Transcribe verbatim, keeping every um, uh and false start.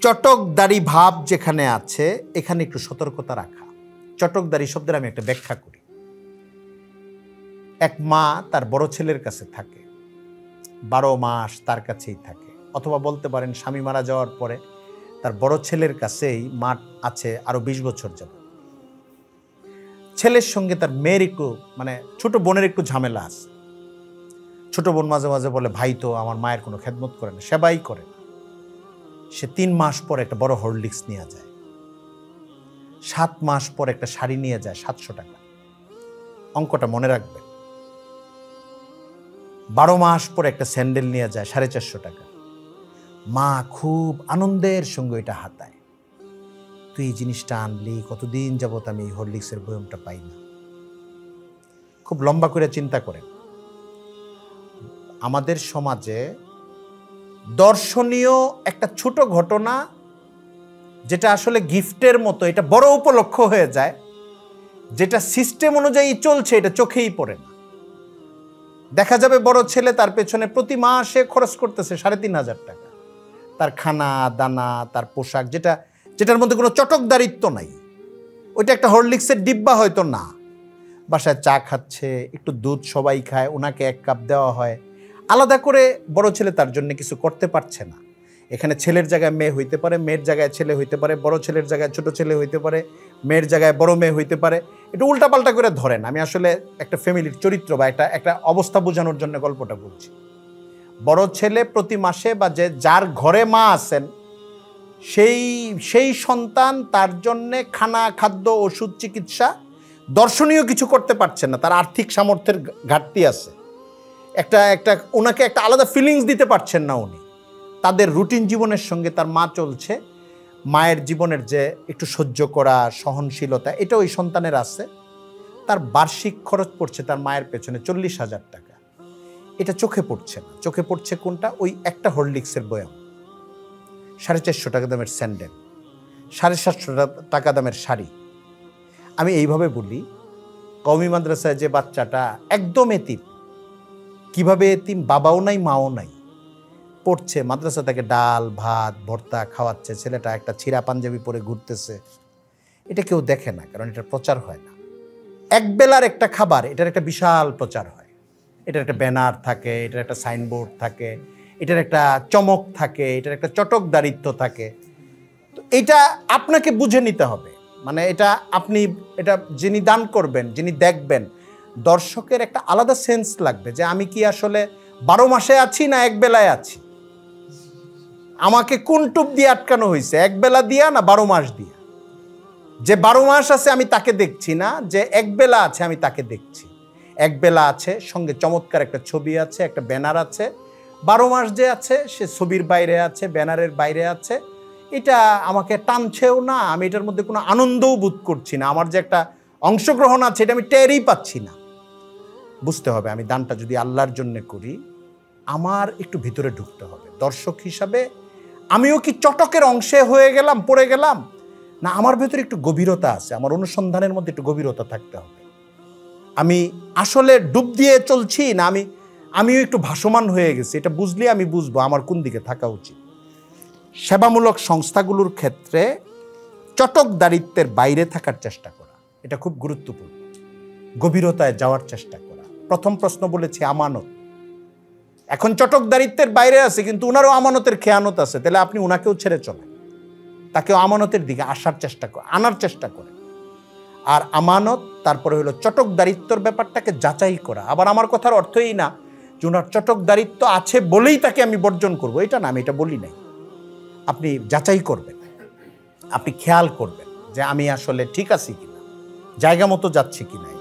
চটকদারি ভাব যেখানে আছে এখানে একটু সতর্কতা রাখা। চটকদারি শব্দের আমি একটা ব্যাখ্যা করি। এক মা তার বড় ছেলের কাছে থাকে, বারো মাস তার কাছেই থাকে, অথবা বলতে পারেন স্বামী মারা যাওয়ার পরে তার বড় ছেলের কাছেই মা আছে আরো বিশ বছর যাবে। ছেলের সঙ্গে তার মেয়ের একটু মানে ছোট বোনের একটু ঝামেলা আছে। ছোট বোন মাঝে মাঝে বলে, ভাই তো আমার মায়ের কোনো খেদমত করে না, সেবাই করে না। সে তিন মাস পর একটা বড় হরলিক্স নিয়ে যায়, সাত মাস পর একটা শাড়ি নিয়ে যায় সাতশো টাকা। অঙ্কটা মনে রাখবেন। বারো মাস পর একটা স্যান্ডেল নিয়ে যায় সাড়ে চারশো টাকা। মা খুব আনন্দের সঙ্গে এটা হাতায়, তুই এই জিনিসটা আনলি, কতদিন যাবত আমি এই হরলিক্সের বয়মটা পাই না। খুব লম্বা করে চিন্তা করেন। আমাদের সমাজে দর্শনীয় একটা ছোট ঘটনা যেটা আসলে গিফটের মতো, এটা বড় উপলক্ষ হয়ে যায়, যেটা সিস্টেম অনুযায়ী চলছে, এটা চোখেই পড়ে না। দেখা যাবে বড় ছেলে তার পেছনে প্রতি মাসে খরচ করতেছে সাড়ে তিন হাজার টাকা, তার খানা দানা, তার পোশাক, যেটা যেটার মধ্যে কোনো চটকদারিত্ব নাই। ওইটা একটা হরলিক্সের ডিব্বা হয়তো না, বাসায় চা খাচ্ছে, একটু দুধ সবাই খায়, ওনাকে এক কাপ দেওয়া হয়। আলাদা করে বড় ছেলে তার জন্য কিছু করতে পারছে না। এখানে ছেলের জায়গায় মেয়ে হইতে পারে, মেয়ের জায়গায় ছেলে হইতে পারে, বড় ছেলের জায়গায় ছোট ছেলে হইতে পারে, মেয়ের জায়গায় বড় মেয়ে হইতে পারে। একটু উল্টাপাল্টা করে ধরেন। আমি আসলে একটা ফ্যামিলির চরিত্র বা একটা একটা অবস্থা বোঝানোর জন্য গল্পটা বলছি। বড় ছেলে প্রতি মাসে বা যে যার ঘরে মা আছেন সেই সেই সন্তান তার জন্যে খানা, খাদ্য, ওষুধ, চিকিৎসা, দর্শনীয় কিছু করতে পারছেন না, তার আর্থিক সামর্থ্যের ঘাটতি আছে। একটা একটা ওনাকে একটা আলাদা ফিলিংস দিতে পারছেন না উনি। তাদের রুটিন জীবনের সঙ্গে তার মা চলছে। মায়ের জীবনের যে একটু সহ্য করা, সহনশীলতা, এটা ওই সন্তানের আছে। তার বার্ষিক খরচ পড়ছে তার মায়ের পেছনে চল্লিশ হাজার টাকা। এটা চোখে পড়ছে না। চোখে পড়ছে কোনটা? ওই একটা হরলিক্সের বয়াম, সাড়ে চারশো টাকা দামের স্যান্ডেল, সাড়ে সাতশো টাকা দামের শাড়ি। আমি এইভাবে বলি, কওমি মাদ্রাসায় যে বাচ্চাটা একদম এতিম, কিভাবে এতিম, বাবাও নাই মাও নাই, পড়ছে, মাদ্রাসা থেকে ডাল ভাত ভর্তা খাওয়াচ্ছে, ছেলেটা একটা ছিঁড়া পাঞ্জাবি পরে ঘুরতেছে, এটা কেউ দেখে না, কারণ এটা প্রচার হয় না। এক বেলার একটা খাবার, এটার একটা বিশাল প্রচার হয়, এটার একটা ব্যানার থাকে, এটার একটা সাইনবোর্ড থাকে, এটার একটা চমক থাকে, এটার একটা চটকদারিত্ব থাকে। তো এটা আপনাকে বুঝে নিতে হবে। মানে এটা আপনি, এটা যিনি দান করবেন, যিনি দেখবেন, দর্শকের একটা আলাদা সেন্স লাগবে যে আমি কি আসলে বারো মাসে আছি না এক বেলায় আছি। আমাকে কোন টুপ দিয়ে আটকানো হয়েছে, এক বেলা দিয়া না বারো মাস দিয়া? যে বারো মাস আছে আমি তাকে দেখছি না, যে এক বেলা আছে আমি তাকে দেখছি। এক বেলা আছে, সঙ্গে চমৎকার একটা ছবি আছে, একটা ব্যানার আছে। বারো মাস যে আছে সে ছবির বাইরে আছে, ব্যানারের বাইরে আছে। এটা আমাকে টানছেও না, আমি এটার মধ্যে কোনো আনন্দও বোধ করছি না। আমার যে একটা অংশগ্রহণ আছে এটা আমি টেরই পাচ্ছি না। বুঝতে হবে আমি দানটা যদি আল্লাহর জন্য করি, আমার একটু ভিতরে ঢুকতে হবে। দর্শক হিসাবে আমিও কি চটকের অংশে হয়ে গেলাম, পড়ে গেলাম, না আমার ভেতরে একটু গভীরতা আছে, আমার অনুসন্ধানের মধ্যে একটু গভীরতা থাকতে হবে। আমি আসলে ডুব দিয়ে চলছি না, আমি আমিও একটু ভাসমান হয়ে গেছি, এটা বুঝলে আমি বুঝবো আমার কোন দিকে থাকা উচিত। সেবামূলক সংস্থাগুলোর ক্ষেত্রে চটকদারিত্বের বাইরে থাকার চেষ্টা করা, এটা খুব গুরুত্বপূর্ণ। গভীরতায় যাওয়ার চেষ্টা করা। প্রথম প্রশ্ন বলেছি আমানত। এখন চটকদারিত্বের বাইরে আছে, কিন্তু ওনারও আমানতের খেয়ানত আছে, তাহলে আপনি ওনাকেও ছেড়ে চলেন, তাকেও আমানতের দিকে আসার চেষ্টা করে, আনার চেষ্টা করেন। আর আমানত, তারপরে হলো চটকদারিত্বর ব্যাপারটাকে যাচাই করা। আবার আমার কথার অর্থই না যে ওনার চটকদারিত্ব আছে বলেই তাকে আমি বর্জন করব, এটা না, আমি এটা বলি নাই। আপনি যাচাই করবেন, আপনি খেয়াল করবেন যে আমি আসলে ঠিক আছি কিনা, জায়গা মতো যাচ্ছি কিনা।